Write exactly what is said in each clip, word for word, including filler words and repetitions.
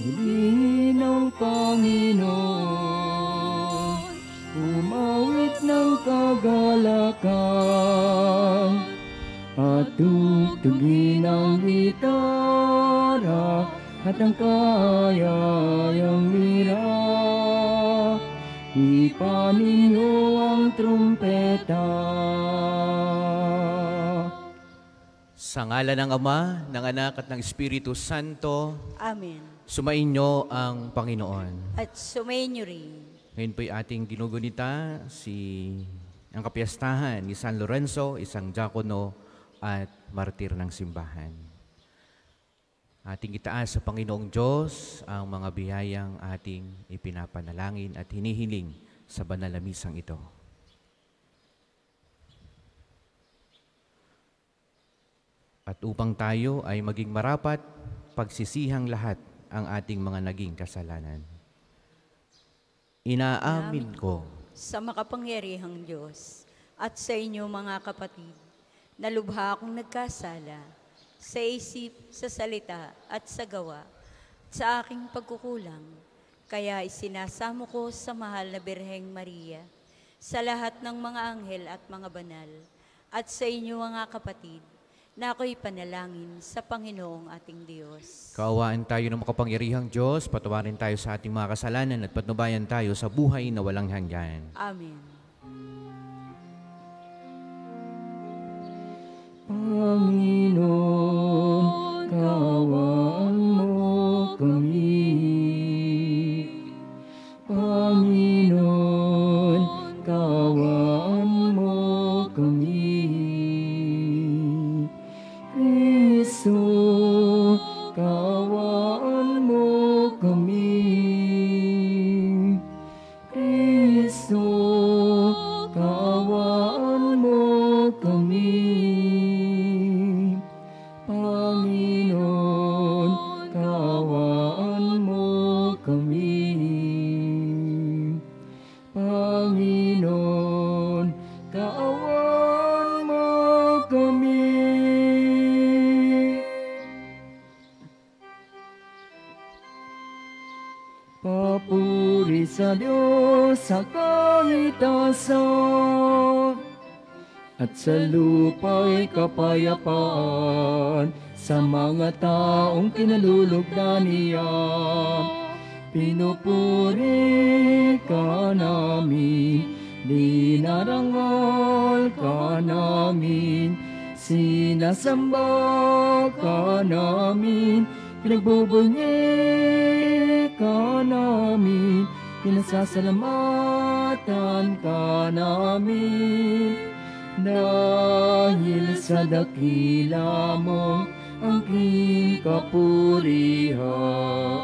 purihin ang Panginoon, umawit ng kagalakan, at tugtugin ang gitara at ang kayayang lira. Ipaninyo ang trumpeta. Sa ngalan ng Ama, ng Anak at ng Espiritu Santo. Amen. Sumainyo ang Panginoon. At sumainyo rin. Ngayon po'y ating ginugunita si ang kapiyastahan ni San Lorenzo, isang diakono at martir ng simbahan. Ating itaas sa Panginoong Diyos ang mga biyayang ating ipinapanalangin at hinihiling sa banal na misang ito. At upang tayo ay maging marapat, pagsisihang lahat ang ating mga naging kasalanan. Inaamin ko sa makapangyarihang Diyos at sa inyo mga kapatid, na lubha akong nagkasala sa isip, sa salita at sa gawa, sa aking pagkukulang. Kaya isinasamo ko sa mahal na Birheng Maria, sa lahat ng mga anghel at mga banal, at sa inyo mga kapatid, na ako'y panalangin sa Panginoong ating Diyos. Kaawaan tayo ng makapangyarihang Diyos, patawarin tayo sa ating mga kasalanan at patnubayan tayo sa buhay na walang hanggan. Amen. Panginoon, kaawaan mo kami. Panginoon, kaawaan mo kami. Kristo, kaawaan mo kami. Kristo, kaawaan mo kami. Panginoon, kaawaan mo kami. Panginoon, kaawaan mo kami. Papuri sa Diyos sa kaitasan, at sa lupa'y kapayapaan sa mga taong kinalulugdan niya. Pinupuri ka namin, dinarangal ka namin, sinasamba ka namin, pinagbubunyi ka namin, pinasasalamatan ka namin. Dahil sa dakila mong angking kapurihan,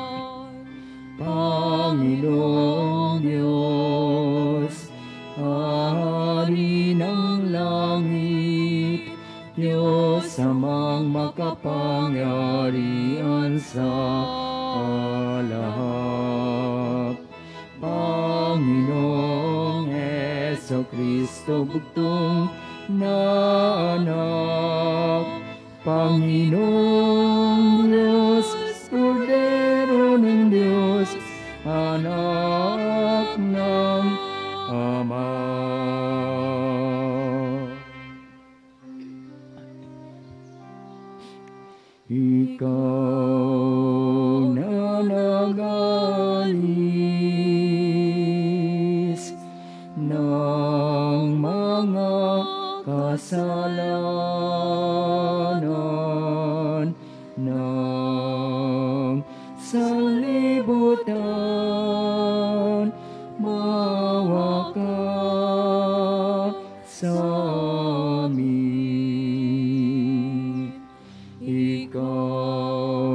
Panginoong Diyos, Hari ng langit, Diyos amang makapangyarihan sa lahat. Panginoong Jesucristo, bugtong na anak, Panginoong Diyos, Kordero ng Diyos, anak ng Ama. Ikaw na nagalis ng mga kasalanan ng sanlibutan, maawa ka sa amin. Ikaw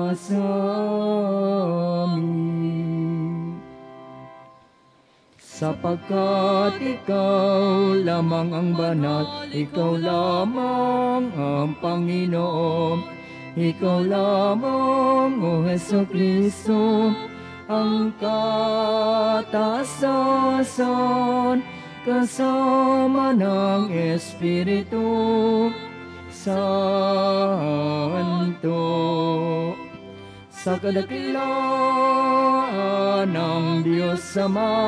sa amin. Sapagkat ikaw lamang ang banal, ikaw lamang ang Panginoon, ikaw lamang, O Jesucristo, ang katasasan, kasama ng Espiritu Santo, sa kadakilaan ng Diyos Ama.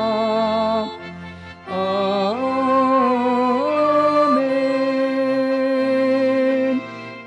Amen.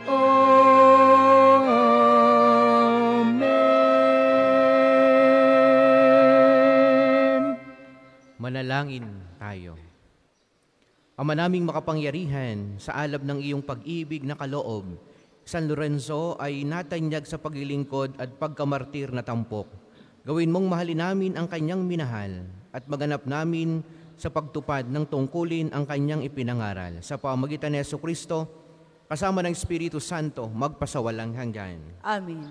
Amen. Manalangin tayo. Ama naming makapangyarihan, sa alab ng iyong pag-ibig na kaloob, San Lorenzo ay natanyag sa paglilingkod at pagkamartir na tampok. Gawin mong mahalin namin ang kanyang minahal at maganap namin sa pagtupad ng tungkulin ang kanyang ipinangaral. Sa pamamagitan ni Jesucristo, kasama ng Espiritu Santo, magpasawalang hanggan. Amen.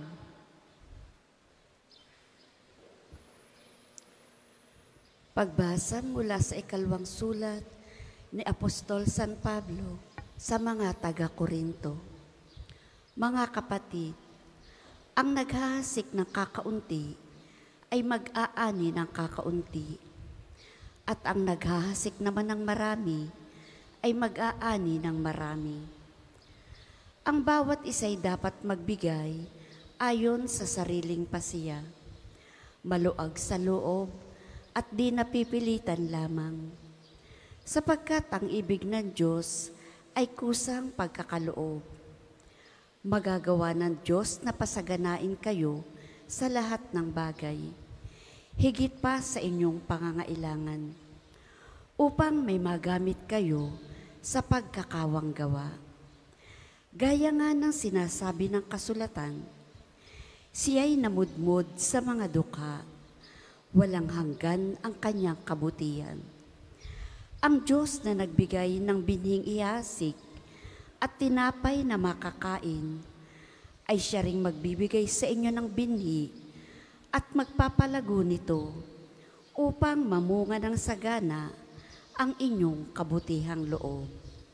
Pagbasa mula sa ikalawang sulat ni Apostol San Pablo sa mga taga-Korinto. Mga kapatid, ang naghahasik ng kakaunti ay mag-aani ng kakaunti, at ang naghahasik naman ng marami ay mag-aani ng marami. Ang bawat isa'y dapat magbigay ayon sa sariling pasiya, maluag sa loob at di napipilitan lamang, sapagkat ang ibig ng Diyos ay kusang pagkakaloob. Magagawa ng Diyos na pasaganain kayo sa lahat ng bagay, higit pa sa inyong pangangailangan, upang may magamit kayo sa pagkakawang gawa. Gaya nga ng sinasabi ng kasulatan, siya'y namudmod sa mga dukha, walang hanggan ang kanyang kabutihan. Ang Diyos na nagbigay ng binhing ihasik at tinapay na makakain, ay siya ring magbibigay sa inyo ng binhi at magpapalago nito upang mamunga ng sagana ang inyong kabutihang loob.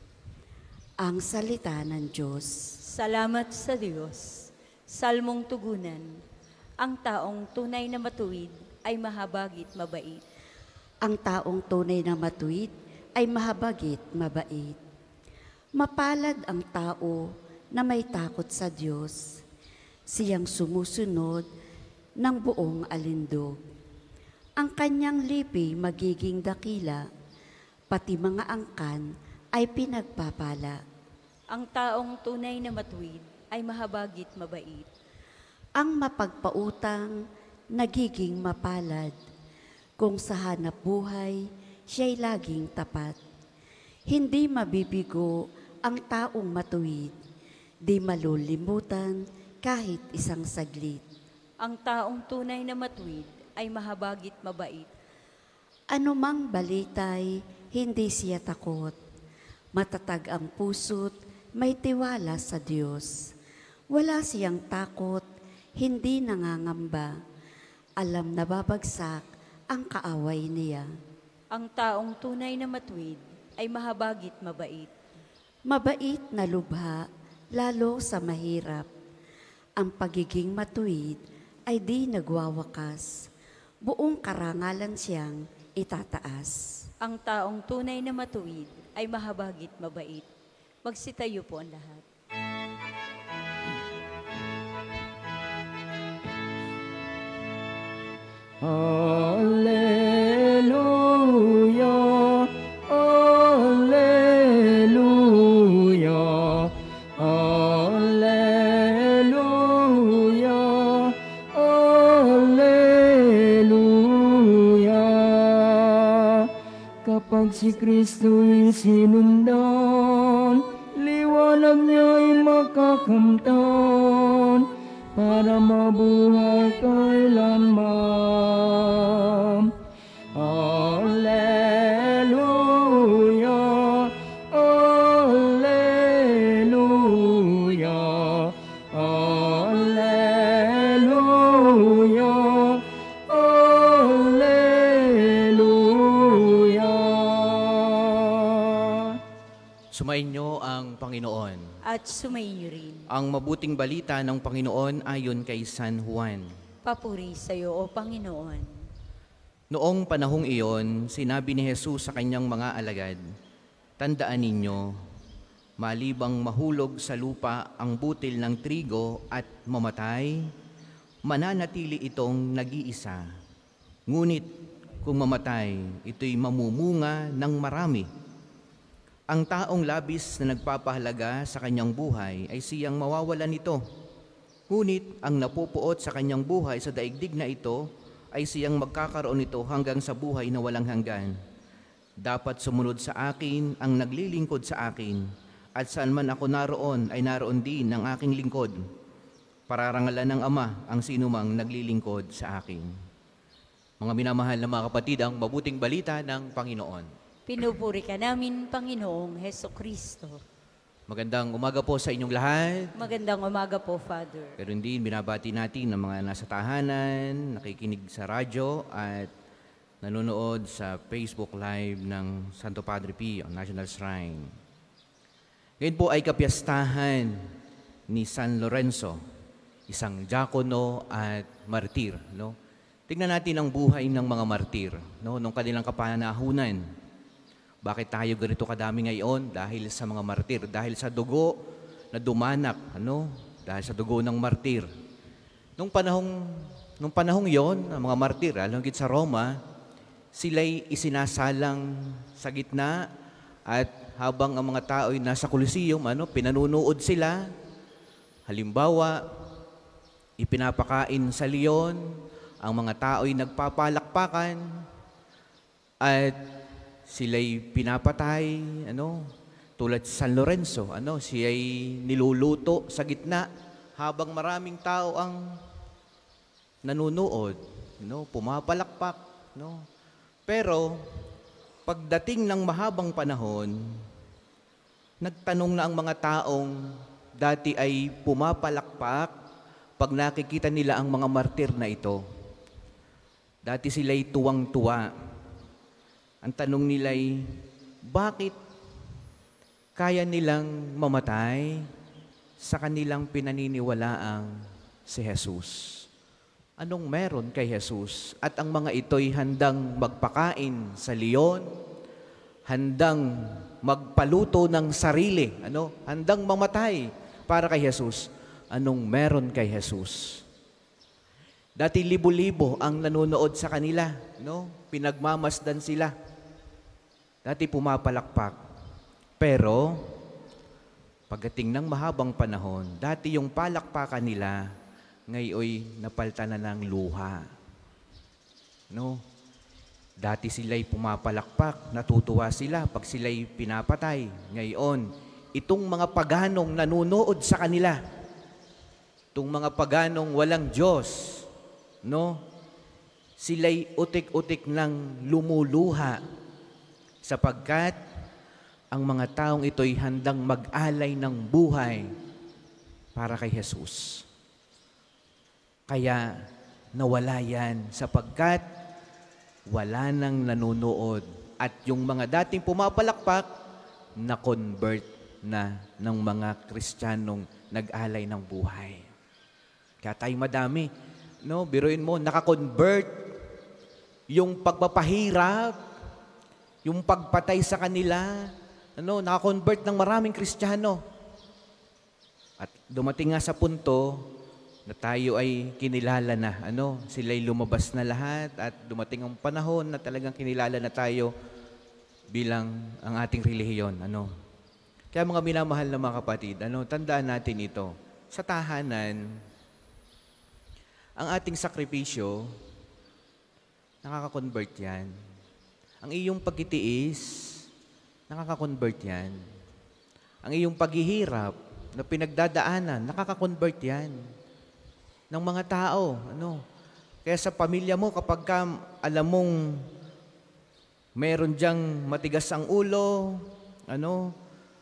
Ang salita ng Diyos. Salamat sa Diyos. Salmong tugunan. Ang taong tunay na matuwid ay mahabagit mabait. Ang taong tunay na matuwid ay mahabagit mabait. Mapalad ang tao na may takot sa Diyos, siyang sumusunod ng buong alindog. Ang kanyang lipi magiging dakila, pati mga angkan ay pinagpapala. Ang taong tunay na matuwid ay mahabagit mabait. Ang mapagpautang nagiging mapalad, kung sa hanap buhay siya'y laging tapat. Hindi mabibigo ang taong matuwid, di malululimutan kahit isang saglit. Ang taong tunay na matuwid ay mahabagit mabait. Anumang balitay, hindi siya takot. Matatag ang puso't may tiwala sa Diyos. Wala siyang takot, hindi nangangamba. Alam na babagsak ang kaaway niya. Ang taong tunay na matuwid ay mahabagit mabait. Mabait na lubha, lalo sa mahirap. Ang pagiging matuwid ay di nagwawakas. Buong karangalan siyang itataas. Ang taong tunay na matuwid ay mahabagit mabait. Magsitayo po ang lahat. Alleluia, alleluia, alleluia, alleluia. Kapag si Kristo'y sinundan, liwanag niya'y makakamtan, para mabuhay kailanman. Alleluia, alleluia, alleluia, at sumainyo rin. Ang mabuting balita ng Panginoon ayon kay San Juan. Papuri sa iyo, O Panginoon. Noong panahong iyon, sinabi ni Jesus sa kanyang mga alagad, "Tandaan ninyo, malibang mahulog sa lupa ang butil ng trigo at mamatay, mananatili itong nag-iisa. Ngunit kung mamatay, ito'y mamumunga ng marami. Ang taong labis na nagpapahalaga sa kanyang buhay ay siyang mawawalan nito. Ngunit ang napupuot sa kanyang buhay sa daigdig na ito ay siyang magkakaroon nito hanggang sa buhay na walang hanggan. Dapat sumunod sa akin ang naglilingkod sa akin, at saan man ako naroon ay naroon din ang aking lingkod. Pararangalan ng Ama ang sinumang naglilingkod sa akin." Mga minamahal na mga kapatid, ang mabuting balita ng Panginoon. Pinupuri ka namin, Panginoong Heso Kristo. Magandang umaga po sa inyong lahat. Magandang umaga po, Father. Pero din, binabati natin ang mga nasa tahanan, nakikinig sa radyo at nanonood sa Facebook Live ng Santo Padre Pio, National Shrine. Ngayon po ay kapiyastahan ni San Lorenzo, isang diakono at martir. No? Tingnan natin ang buhay ng mga martir, no? Nung kanilang kapanahunan. Bakit tayo ganito kadami ngayon? Dahil sa mga martir, dahil sa dugo na dumanak, ano? Dahil sa dugo ng martir. Nung panahong, nung panahong yon, ang mga martir, lalo higit sa Roma, sila'y isinasalang sa gitna at habang ang mga tao ay nasa Coliseum, ano, pinanunood sila. Halimbawa, ipinapakain sa leon, ang mga tao ay nagpapalakpakan at sila'y pinapatay, ano, tulad sa San Lorenzo, ano, siya'y niluluto sa gitna habang maraming tao ang nanunood, no, pumapalakpak, no. Pero pagdating ng mahabang panahon, nagtanong na ang mga taong dati ay pumapalakpak pag nakikita nila ang mga martir na ito. Dati sila'y tuwang-tuwa. Ang tanong nila'y, bakit kaya nilang mamatay sa kanilang pinaniniwalaang si Jesus? Anong meron kay Jesus? At ang mga ito'y handang magpakain sa leon, handang magpaluto ng sarili, ano? Handang mamatay para kay Jesus. Anong meron kay Jesus? Dati libo-libo ang nanonood sa kanila, no? Pinagmamasdan sila. Dati pumapalakpak. Pero, pagdating ng mahabang panahon, dati yung palakpakan nila, ngayoy napalitan na ng luha. No? Dati sila'y pumapalakpak, natutuwa sila pag sila'y pinapatay. Ngayon, itong mga paganong nanunood sa kanila, itong mga paganong walang Diyos, no? Sila'y utik-utik ng lumuluha sapagkat ang mga taong ito'y handang mag-alay ng buhay para kay Jesus. Kaya nawala yan sapagkat wala nang nanunood at yung mga dating pumapalakpak na-convert na ng mga Kristiyanong nag-alay ng buhay. Kaya tayo madami, no? Biruin mo, naka-convert yung pagpapahirap, yung pagpatay sa kanila, ano, naka-convert ng maraming Kristiyano. At dumating nga sa punto na tayo ay kinilala na, ano, sila'y lumabas na lahat at dumating ang panahon na talagang kinilala na tayo bilang ang ating relihiyon, ano. Kaya mga minamahal na mga kapatid, ano, tandaan natin ito. Sa tahanan, ang ating sakripisyo, nakaka-convert yan. Ang iyong pagtitiis, nakaka-convert yan. Ang iyong paghihirap na pinagdadaanan, nakaka-convert yan ng mga tao. Ano? Kaya sa pamilya mo, kapag ka, alam mong meron diyang matigas ang ulo, ano,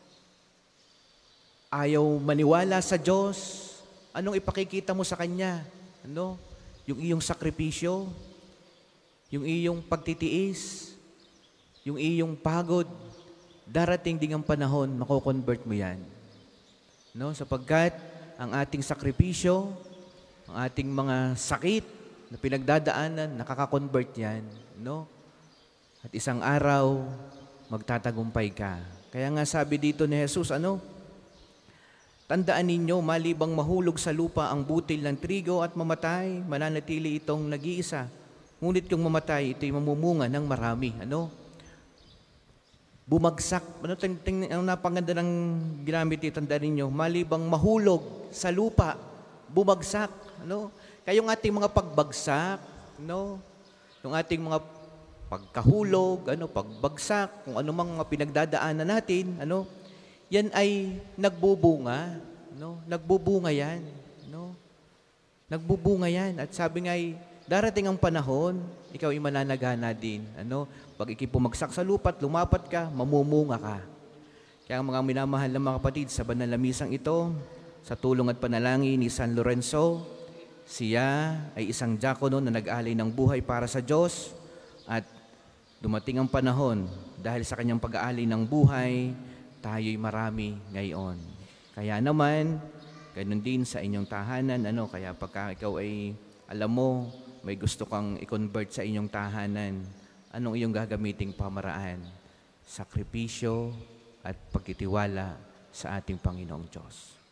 ayaw maniwala sa Diyos, anong ipakikita mo sa Kanya? Ano? Yung iyong sakripisyo, yung iyong pagtitiis, yung iyong pagod, darating ding ang panahon, mako-convert mo yan. no? Sapagkat ang ating sakripisyo, ang ating mga sakit na pinagdadaanan, nakaka-convert yan, no? At isang araw, magtatagumpay ka. Kaya nga sabi dito ni Jesus, ano? Tandaan ninyo, malibang mahulog sa lupa ang butil ng trigo at mamatay, mananatili itong nag-iisa. Ngunit kung mamatay, ito'y mamumunga ng marami. Ano? Bumagsak. Ano, ting, ting, ang napanganda ng ginamit dito, tandaan ninyo, malibang mahulog sa lupa, bumagsak. Ano? Kayong ating mga pagbagsak, no? Yung ating mga pagkahulog, ano, pagbagsak, kung ano mang mga pinagdadaanan natin, ano, yan ay nagbubunga, no? Nagbubunga yan, no? Nagbubunga yan. At sabi nga ay, darating ang panahon, ikaw ay mananagana din, ano? Pag ikipumagsak sa lupa at lumapat ka, mamumunga ka. Kaya ang mga minamahal na mga kapatid, sa banal na misang ito, sa tulong at panalangin ni San Lorenzo, siya ay isang diakono na nag-alay ng buhay para sa Diyos at dumating ang panahon, dahil sa kanyang pag-aalay ng buhay, tayo'y marami ngayon. Kaya naman, ganun din sa inyong tahanan, ano, kaya pagka ikaw ay, alam mo, may gusto kang i-convert sa inyong tahanan, anong iyong gagamiting pamaraan? Sakripisyo at pagtitiwala sa ating Panginoong Diyos.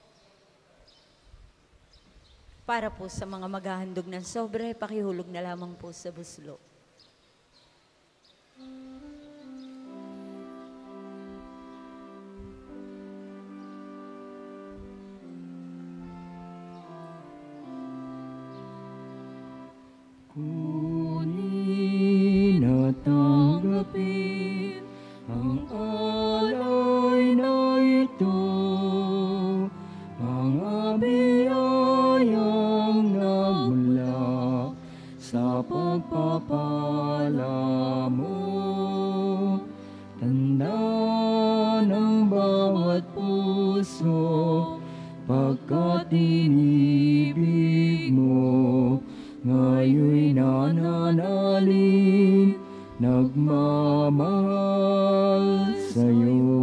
Para po sa mga maghahandog ng sobre, pakihulog na lamang po sa buslo. Kunin at tanggapin ang alay na ito, mga biyayang nagmula sa pagpapala mo. Tanda ng bawat puso, pagkat inibig mo, ngayoy nananalig, nagmamahal sa'yo.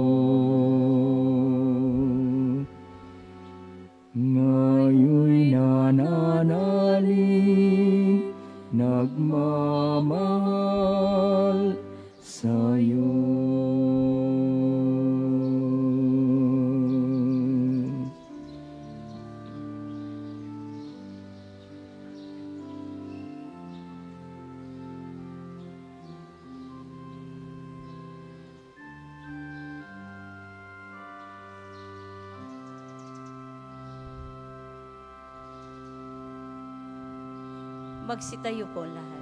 Ngayoy nananalig, nagmamahal sa'yo. Magsitayo po lahat.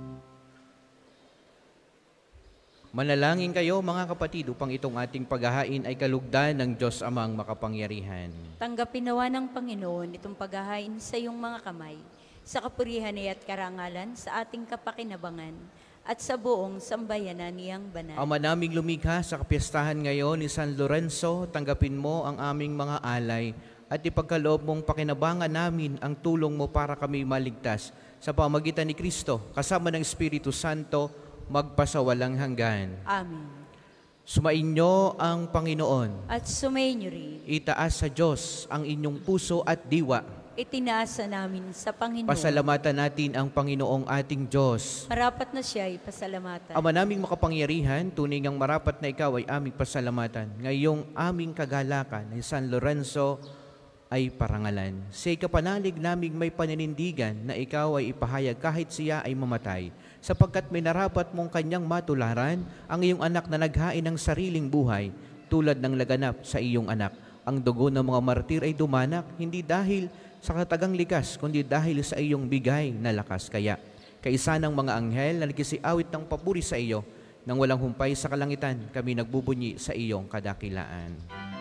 Manalangin kayo mga kapatid upang itong ating paghahain ay kalugdan ng Diyos Amang makapangyarihan. Tanggapin nawa ng Panginoon itong paghahain sa iyong mga kamay, sa kapurihan at karangalan sa ating kapakinabangan at sa buong sambayanan niyang banal. Ama naming lumikha sa kapiyastahan ngayon ni San Lorenzo, tanggapin mo ang aming mga alay at ipagkaloob mong pakinabangan namin ang tulong mo para kami maligtas sa pamagitan ni Kristo, kasama ng Espiritu Santo, magpasawalang hanggan. Amen. Sumainyo ang Panginoon. At sumainyo rin. Itaas sa Diyos ang inyong puso at diwa. Itinaasa namin sa Panginoon. Pasalamatan natin ang Panginoong ating Diyos. Marapat na siya ay pasalamatan. Ama naming makapangyarihan, tunay ngang marapat na ikaw ay aming pasalamatan. Ngayong aming kagalakan ni San Lorenzo ay parangalan. Sa ikapanalig naming may paninindigan na ikaw ay ipahayag kahit siya ay mamatay, sapagkat may narapat mong kanyang matularan ang iyong anak na naghain ng sariling buhay, tulad ng laganap sa iyong anak. Ang dugo ng mga martir ay dumanak, hindi dahil sa katagang likas, kundi dahil sa iyong bigay na lakas. Kaya, kaisa ng mga anghel na nagkisiawit ng papuri sa iyo, nang walang humpay sa kalangitan, kami nagbubunyi sa iyong kadakilaan.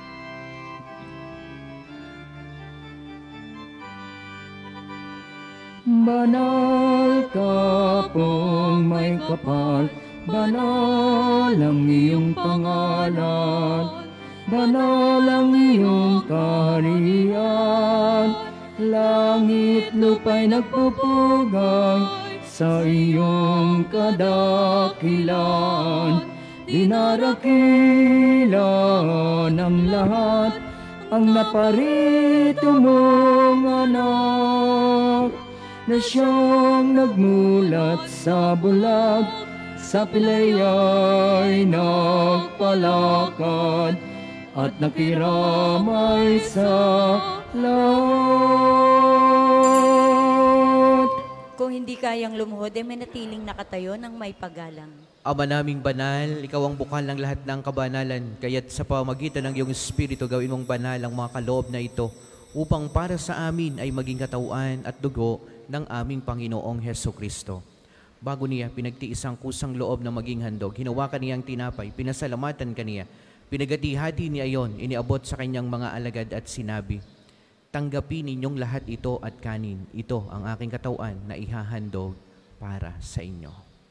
Banal ka pong may kapal, banal ang iyong pangalan, banal ang iyong kaharian, langit lupa'y nagpupugay sa iyong kadakilaan. Dinarakila ng lahat ang naparito mong anak, na siyang nagmulat sa bulag, sa pilay ay nagpalakad, at nakiramay sa lahat. Kung hindi kayang lumuhod, ay manatiling nakatayo ng may paggalang. Ama naming banal, ikaw ang bukal ng lahat ng kabanalan, kaya't sa pamamagitan ng iyong Espiritu gawin mong banal ang mga kaloob na ito, upang para sa amin ay maging katawan at dugo ng aming Panginoong Hesukristo. Bago niya pinagtiis ang kusang loob na maging handog, hinawakan niya ang tinapay, pinasalamatan kaniya, pinagati-hati niya iyon, iniabot sa kanyang mga alagad at sinabi, tanggapin ninyong lahat ito at kanin, ito ang aking katawan na ihahandog para sa inyo.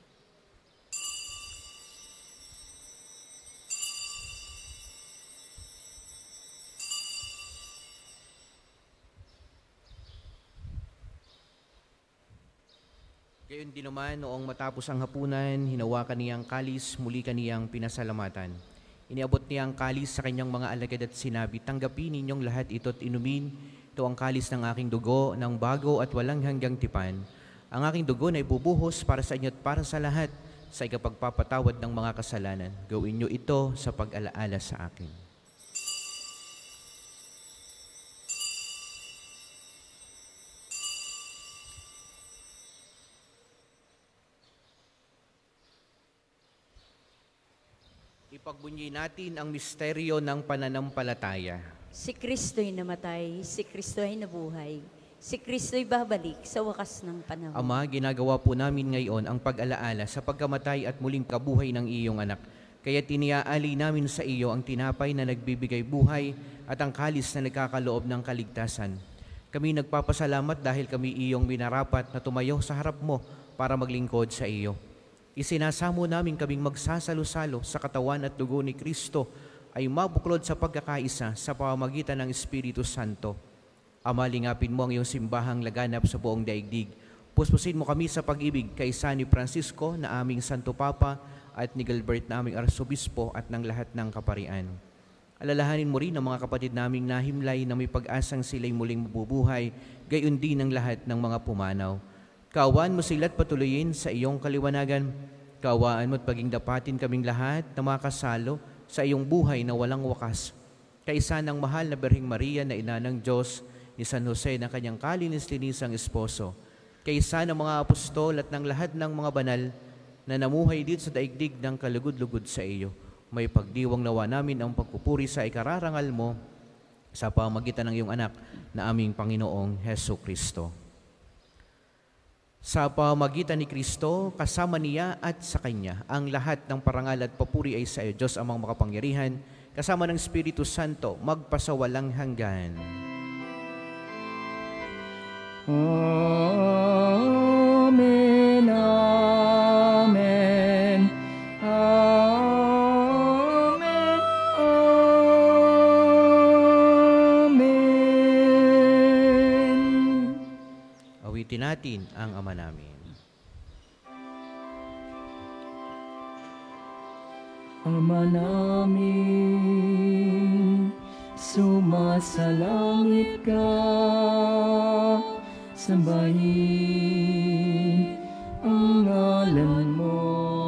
Gayon din naman, noong matapos ang hapunan, hinawakan niya ang kalis, muli kaniyang pinasalamatan. Iniabot niya ang kalis sa kanyang mga alagad at sinabi, tanggapin ninyong lahat ito at inumin, ito ang kalis ng aking dugo, ng bago at walang hanggang tipan. Ang aking dugo na ibubuhos para sa inyo at para sa lahat, sa ikapagpapatawad ng mga kasalanan. Gawin niyo ito sa pag-alaala sa akin. Ipagbunyi natin ang misteryo ng pananampalataya. Si Kristo'y namatay, si Kristo'y nabuhay, si Kristo'y babalik sa wakas ng panahon. Ama, ginagawa po namin ngayon ang pag-alaala sa pagkamatay at muling kabuhay ng iyong anak. Kaya tiniaali namin sa iyo ang tinapay na nagbibigay buhay at ang kalis na nagkakaloob ng kaligtasan. Kami nagpapasalamat dahil kami iyong minarapat na tumayo sa harap mo para maglingkod sa iyo. Isinasamo namin kaming magsasalo-salo sa katawan at dugo ni Kristo ay mabuklod sa pagkakaisa sa pamamagitan ng Espiritu Santo. Ama, lingapin mo ang iyong simbahang laganap sa buong daigdig. Puspusin mo kami sa pag-ibig kay San ni Francisco na aming Santo Papa at ni Gilbert na aming Arsobispo at ng lahat ng kaparian. Alalahanin mo rin ang mga kapatid naming nahimlay na may pag-asang sila'y muling mabubuhay, gayon din ang lahat ng mga pumanaw. Kaawaan mo sila't patuloyin sa iyong kaliwanagan. Kaawaan mo at paging dapatin kaming lahat na makasalo sa iyong buhay na walang wakas. Kaisa ng mahal na Birheng Maria na ina ng Diyos, ni San Jose na kanyang kalinis-linisang esposo. Kaisa ng mga apostol at ng lahat ng mga banal na namuhay dito sa daigdig ng kalugod-lugod sa iyo. May pagdiwang nawa namin ang pagpupuri sa ikararangal mo sa pamagitan ng iyong anak na aming Panginoong Hesukristo. Sa pamagitan ni Kristo, kasama niya at sa Kanya, ang lahat ng parangal at papuri ay sa iyo, Diyos amang makapangyarihan, kasama ng Espiritu Santo, magpasawalang hanggan. Amen, amen, amen, amen. Awitin natin ang Ama namin. Ama namin, sumasalangit ka, sambahin ang ngalan mo,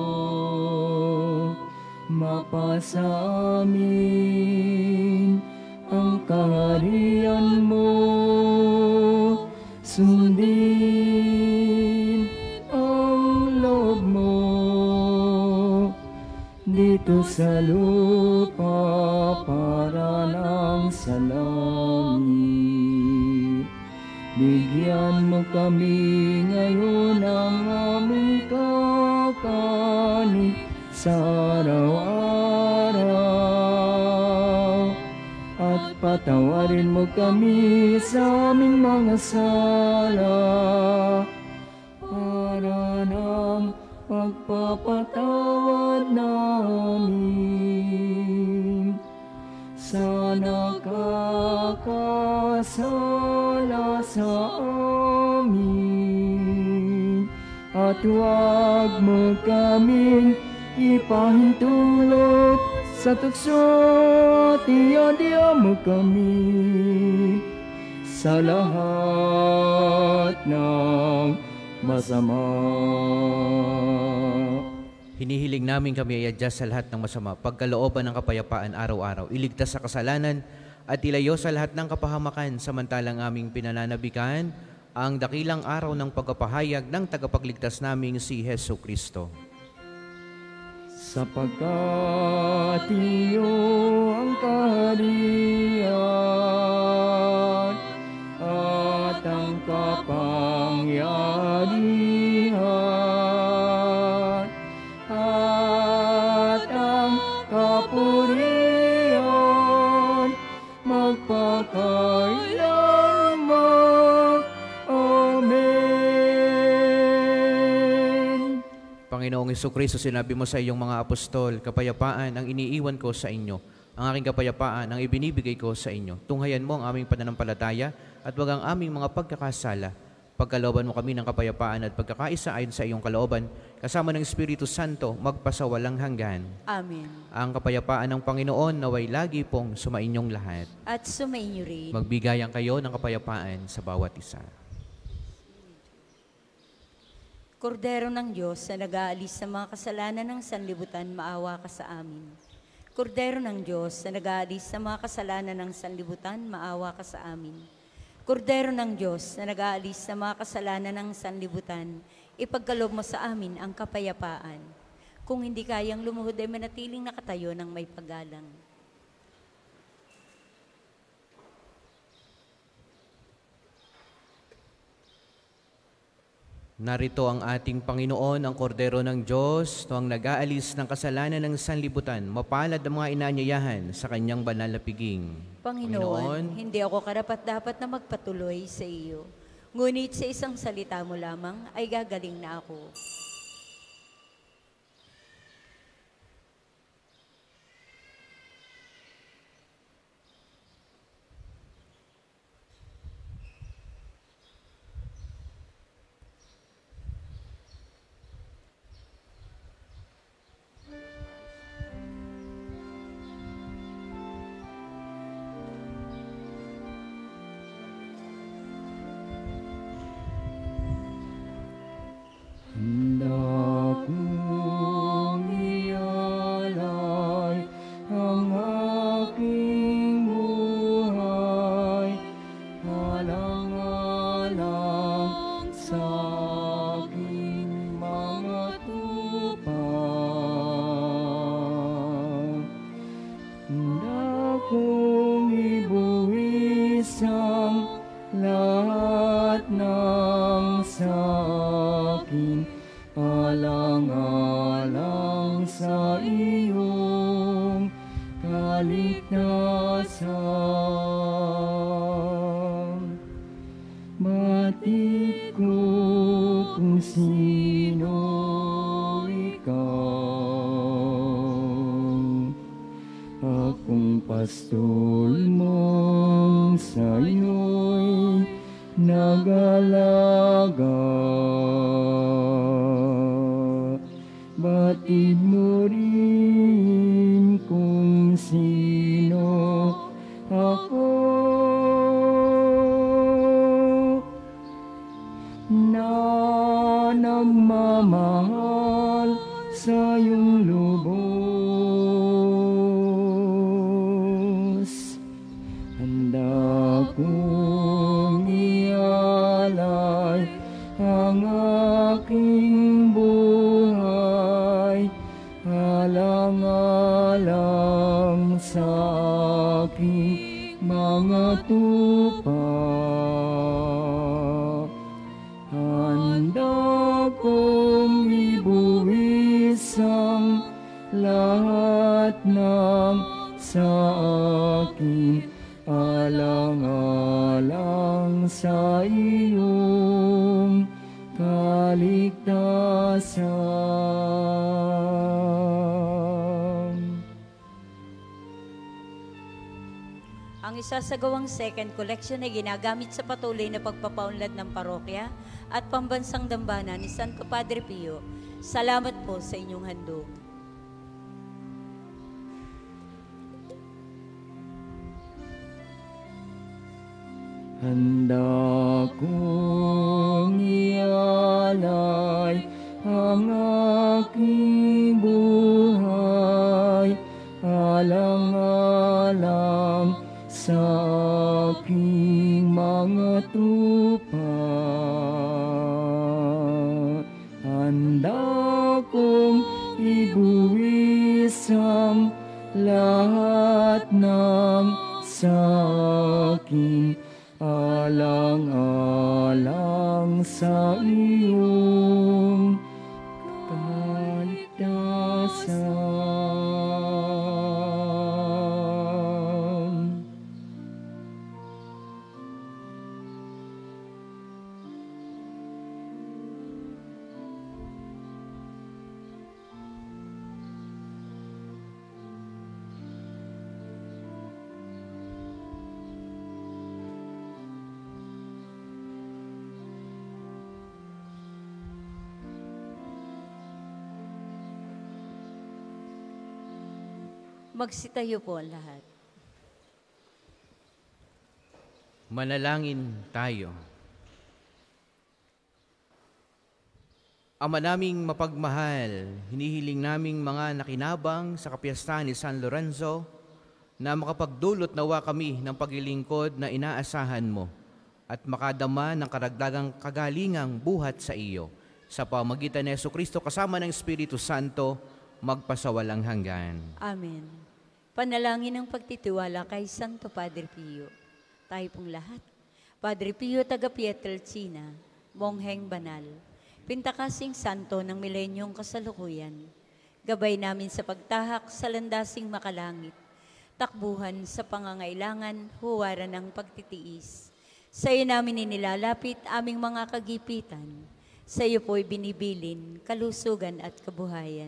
mapasa amin ang kaharian mo, sundin ang loob mo dito sa lupa para nang sa langit. Bigyan mo kami ngayon ng aming kakanin sa araw-araw, at patawarin mo kami sa aming mga sala para ng pagpapatawad namin sa nakakasala sa amin, at huwag mo kaming ipahintulot Sa tukso tiya-tiya mo kami sa lahat ng masama. Hinihiling namin kami ay adjust sa lahat ng masama, pagkalooban ng kapayapaan araw-araw, iligtas sa kasalanan at ilayo sa lahat ng kapahamakan, samantalang aming pinananabikan ang dakilang araw ng pagpapahayag ng tagapagligtas naming si Hesu Kristo. Sapagkat iyo ang kaharian at ang kapangyarihan at ang kapurihan magpakailanman. Amen. Panginoong Jesucristo, sinabi mo sa iyong mga apostol, kapayapaan ang iniiwan ko sa inyo. Ang aking kapayapaan ang ibinibigay ko sa inyo. Tunghayan mo ang aming pananampalataya at wag ang aming mga pagkakasala. Pagkalooban mo kami ng kapayapaan at pagkakaisa ayon sa iyong kalooban, kasama ng Espiritu Santo, magpasawalang hanggan. Amen. Ang kapayapaan ng Panginoon naway lagi pong sumainyong lahat. At sumainyo rin. Magbigayan kayo ng kapayapaan sa bawat isa. Kordero ng Diyos na nag-aalis sa mga kasalanan ng sanlibutan, maawa ka sa amin. Kordero ng Diyos na nag-aalis sa mga kasalanan ng sanlibutan, maawa ka sa amin. Kordero ng Diyos na nag-aalis sa mga kasalanan ng sanlibutan, ipagkaloob mo sa amin ang kapayapaan. Kung hindi kayang lumuhod ay manatiling nakatayo ng may paggalang. Narito ang ating Panginoon, ang Kordero ng Diyos, tuwang nag-aalis ng kasalanan ng sanlibutan, mapalad ang mga inanyayahan sa kanyang banal na piging. Panginoon, hindi ako karapat-dapat na magpatuloy sa iyo. Ngunit sa isang salita mo lamang ay gagaling na ako. Handa kong ialay ang aking buhay, alang-alang sa aking mga tupad. Handa kong ibuwis ang lahat ng sa akin, alang-alang sa iyong kaligtasan. Batid ko kung sino ikaw, akong pastol mong sa'yo'y nag-alaga. Batid mo rin kung sino ako, na nagmamahal sa iyong lubos. Handa kong ialay ang aking buhay, alang-alang sa aking mga tupa. Handa kong ibuwis ang lahat ng sa akin, alang-alang sa iyong kaligtasan. Ang isasagawang second collection ay ginagamit sa patuloy na pagpapaunlad ng parokya at pambansang dambana ni Santo Padre Pio. Salamat po sa inyong handog. Handa kong ialay ang aking buhay, alang-alang sa aking mga tupa. Handa kong ibuwis ang lahat ng sa aking alang-alang sa iyong kaligtasan. Magsitayo po ang lahat. Manalangin tayo. Ama naming mapagmahal, hinihiling naming mga nakinabang sa kapiyastahan ni San Lorenzo na makapagdulot nawa kami ng paglilingkod na inaasahan mo at makadama ng karagdagang kagalingang buhat sa iyo sa pamagitan ni Jesucristo kasama ng Espiritu Santo magpasawalang hanggan. Amen. Panalangin ng pagtitiwala kay Santo Padre Pio. Tayo pong lahat. Padre Pio taga Pietrelcina, Mongheng Banal, pintakasing santo ng milenyong kasalukuyan. Gabay namin sa pagtahak sa landasing makalangit. Takbuhan sa pangangailangan, huwaran ng pagtitiis. Sa iyo namin inilalapit aming mga kagipitan. Sa iyo po'y binibilin, kalusugan at kabuhayan.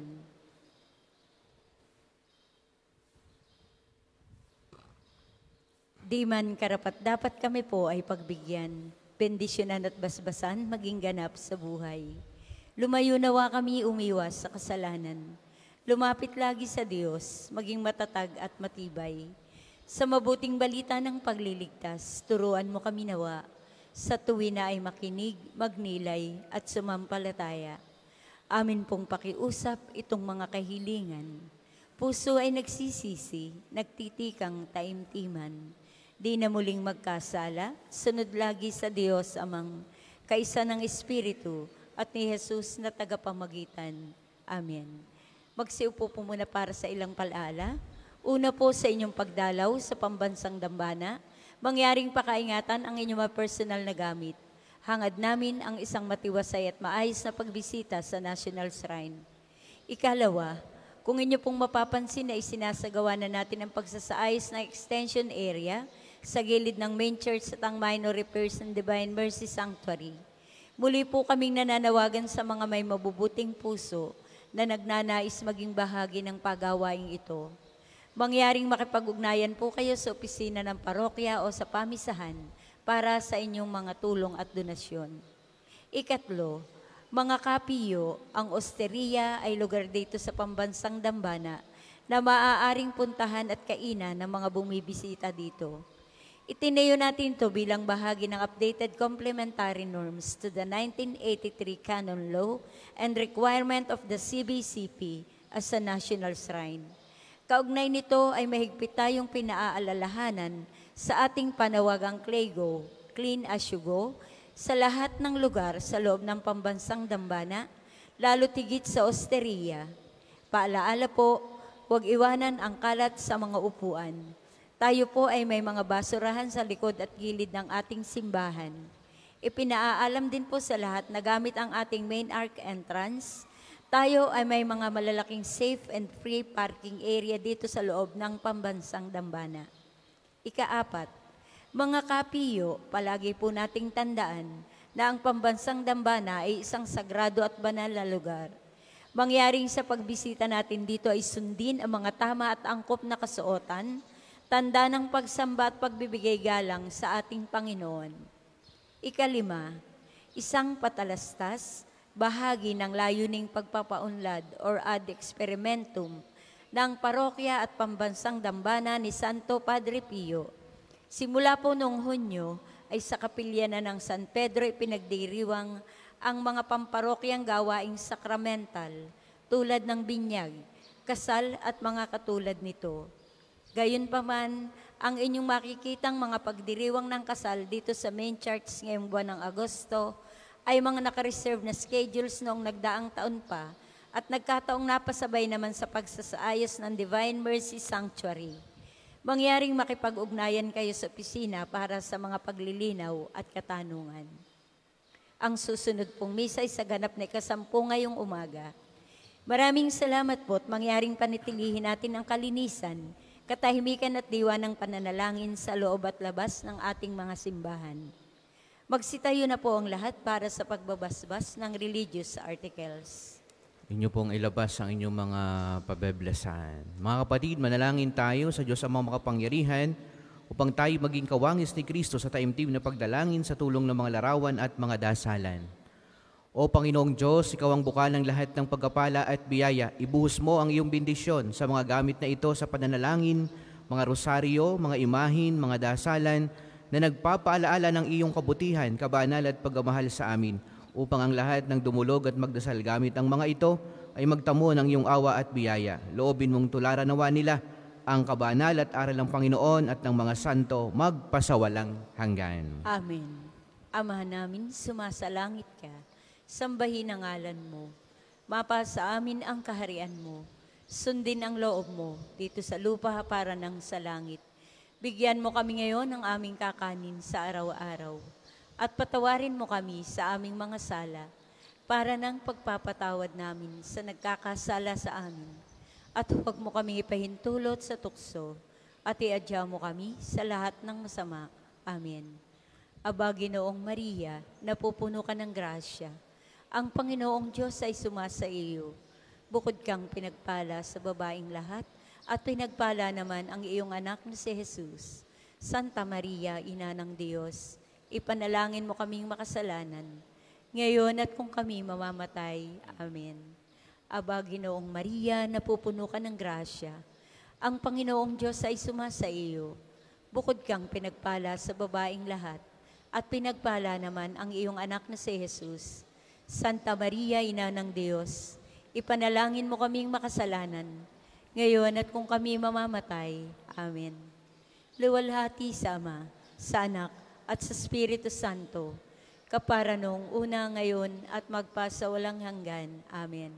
Di man karapat dapat kami po ay pagbigyan, bendisyonan at basbasan maging ganap sa buhay. Lumayo nawa kami umiwas sa kasalanan. Lumapit lagi sa Diyos, maging matatag at matibay. Sa mabuting balita ng pagliligtas, turuan mo kami nawa. Sa tuwi na ay makinig, magnilay at sumampalataya. Amin pong pakiusap itong mga kahilingan. Puso ay nagsisisi, nagtitikang taimtiman. Di na muling magkasala, sunod lagi sa Diyos Amang, kaisa ng Espiritu at ni Jesus na tagapamagitan. Amen. Magsiupo po muna para sa ilang palaala. Una po sa inyong pagdalaw sa pambansang dambana, mangyaring pakaingatan ang inyong mga personal na gamit. Hangad namin ang isang matiwasay at maayos na pagbisita sa National Shrine. Ikalawa, kung inyo pong mapapansin na isinasagawa na natin ang pagsasaayos ng extension area sa gilid ng main church at ang minor repairs ng Divine Mercy Sanctuary. Muli po kaming nananawagan sa mga may mabubuting puso na nagnanais maging bahagi ng pagawaing ito. Mangyaring makipag-ugnayan po kayo sa opisina ng parokya o sa pamisahan para sa inyong mga tulong at donasyon. Ikatlo, mga kapiyo, ang osteria ay lugar dito sa pambansang dambana na maaaring puntahan at kainan ng mga bumibisita dito. Itinayo natin ito bilang bahagi ng updated complementary norms to the nineteen eighty-three Canon Law and requirement of the C B C P as a national shrine. Kaugnay nito ay mahigpit tayong pinaaalalahanan sa ating panawagang CLAYGO, Clean as You Go, sa lahat ng lugar sa loob ng pambansang dambana, lalo tigit sa osteria. Paalaala po, huwag iwanan ang kalat sa mga upuan. Tayo po ay may mga basurahan sa likod at gilid ng ating simbahan. Ipinaaalam din po sa lahat na gamit ang ating main arch entrance, tayo ay may mga malalaking safe and free parking area dito sa loob ng pambansang dambana. Ikaapat, mga kapiyo, palagi po nating tandaan na ang pambansang dambana ay isang sagrado at banal na lugar. Mangyaring sa pagbisita natin dito ay sundin ang mga tama at angkop na kasuotan, tanda ng pagsamba at pagbibigay galang sa ating Panginoon. Ikalima, isang patalastas, bahagi ng layuning pagpapaunlad or ad experimentum ng parokya at pambansang dambana ni Santo Padre Pio. Simula po noong Hunyo ay sa kapilya na ng San Pedro ipinagdiriwang ang mga pamparokyang gawaing sakramental tulad ng binyag, kasal at mga katulad nito. Gayunpaman, ang inyong makikitang mga pagdiriwang ng kasal dito sa main church ngayong buwan ng Agosto ay mga nakareserve na schedules noong nagdaang taon pa at nagkataong napasabay naman sa pagsasaayos ng Divine Mercy Sanctuary. Mangyaring makipag-ugnayan kayo sa opisina para sa mga paglilinaw at katanungan. Ang susunod pong misa ay sa ganap na ikasampu ngayong umaga. Maraming salamat po at mangyaring panitilihin natin ang kalinisan, katahimikan at diwa ng pananalangin sa loob at labas ng ating mga simbahan. Magsitayo na po ang lahat para sa pagbabasbas ng religious articles. Inyo pong ilabas ang inyong mga pabeblesan. Mga kapatid, manalangin tayo sa Diyos Amang makapangyarihan upang tayo maging kawangis ni Kristo sa taimtim na pagdalangin sa tulong ng mga larawan at mga dasalan. O Panginoong Diyos, Ikaw ang bukal ng lahat ng pagkapala at biyaya. Ibuhos mo ang iyong bendisyon sa mga gamit na ito sa pananalangin, mga rosaryo, mga imahin, mga dasalan na nagpapaalaala ng iyong kabutihan, kabanal at pagmamahal sa amin, upang ang lahat ng dumulog at magdasal gamit ang mga ito ay magtamo ng iyong awa at biyaya. Loobin mong tularan nawa nila ang kabanal at aral ng Panginoon at ng mga santo magpasawalang hanggan. Amen. Ama namin, sumasalangit ka. Sambahin ang ngalan mo. Mapasa amin ang kaharian mo. Sundin ang loob mo dito sa lupa para ng sa langit. Bigyan mo kami ngayon ng aming kakanin sa araw-araw. At patawarin mo kami sa aming mga sala para ng pagpapatawad namin sa nagkakasala sa amin. At huwag mo kaming ipahintulot sa tukso at iadya mo kami sa lahat ng masama. Amen. Aba, Ginoong Maria, napupuno ka ng grasya. Ang Panginoong Diyos ay sumasa iyo. Bukod kang pinagpala sa babaing lahat, at pinagpala naman ang iyong anak na si Jesus. Santa Maria, Ina ng Diyos, ipanalangin mo kaming makasalanan, ngayon at kung kami mamamatay. Amen. Aba, Ginoong Maria, napupuno ka ng grasya. Ang Panginoong Diyos ay sumasa iyo. Bukod kang pinagpala sa babaing lahat, at pinagpala naman ang iyong anak na si Jesus. Santa Maria, Ina ng Diyos, ipanalangin mo kaming makasalanan, ngayon at kung kami mamamatay. Amen. Luwalhati sa Ama, sa Anak, at sa Espiritu Santo, kapara nung una ngayon at magpasawalang hanggan. Amen.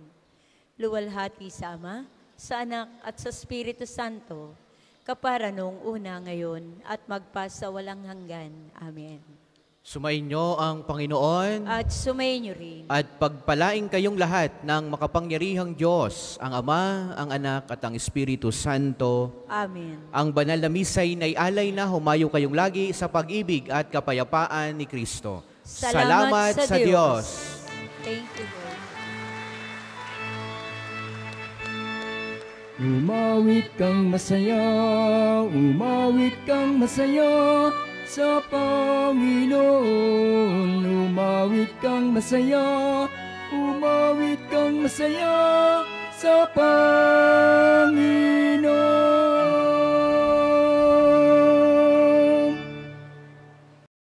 Luwalhati sa Ama, sa Anak, at sa Espiritu Santo, kapara nung una ngayon at magpasawalang hanggan. Amen. Sumainyo ang Panginoon At sumayin niyo rin. at pagpalaing kayong lahat ng makapangyarihang Diyos, ang Ama, ang Anak, at ang Espiritu Santo. Amen. Ang banal na misa'y naialay na humayo kayong lagi sa pag-ibig at kapayapaan ni Kristo. Salamat sa sa Diyos. Thank you, Lord. Umawit kang masaya, umawit kang masaya sa Panginoon. Umawit kang masaya, umawit kang masaya sa Panginoon.